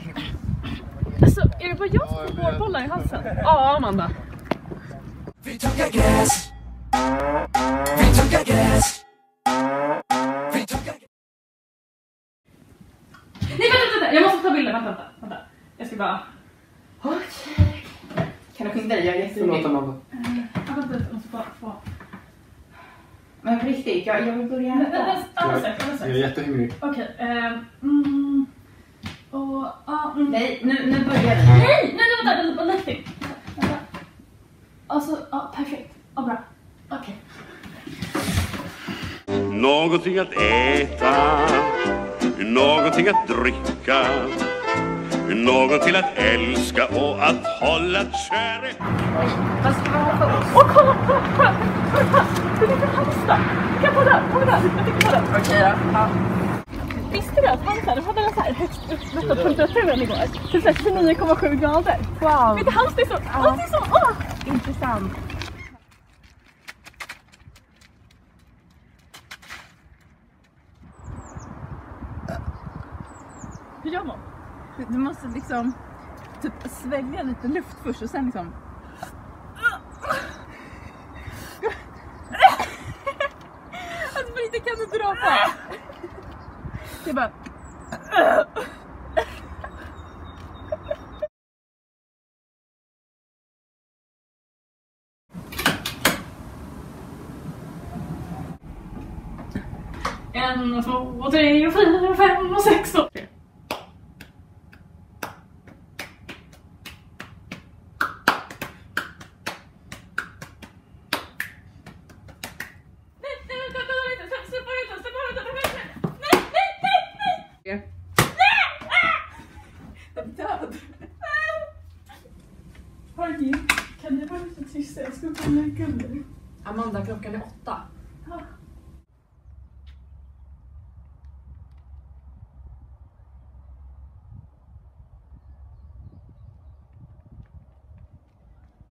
Alltså, är det bara jag som får hårbollar i halsen? Ja, Amanda. Vi tuggar gräs. Vi tuggar gräs. Vi tuggar gräs. Nej, vänta. Jag måste ta bilder. Vänta. Jag ska bara... Okej. Kan du skynda dig? Jag är jätterolig. Förlåt, Amanda. Jag måste bara få... Men på riktigt, jag vill börja äta. Jag är jättehungrig. Okej. Nej, nu börjar vi. Nej, vänta. Lite. Alltså, ja, perfekt. Ja, bra. Okej. Någonting att äta, någonting att dricka, någonting att älska och att hålla kär. Vad ska man ha för oss? Åh, kolla! Det är lite hamster. Jag kan på där. Jag tycker på den. Okej då. Ja. Visste du att hamster hade den så här högst uppmätta temperaturen igår? Typ 29,7 grader. Wow. Vet du, hamster är så... Allt är så... Intressant. Hur gör man? Du måste liksom typ svälja lite luft först och sen liksom... Alltså för inte kan du dra på. Det är bara... En, 2, 3, 4, 5 och 6 och... Kan det vara lite tyst? Jag ska gå och lägga mig. Amanda, klockan är 8.